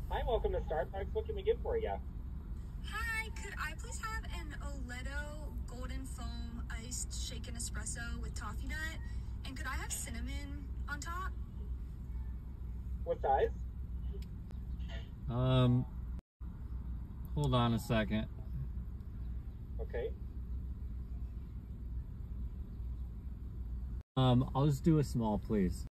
Hi, welcome to Starbucks. What can we get for you? Hi, could I please have an Oleto golden foam iced shaken espresso with toffee nut? And could I have cinnamon on top? What size? Hold on a second. Okay. I'll just do a small, please.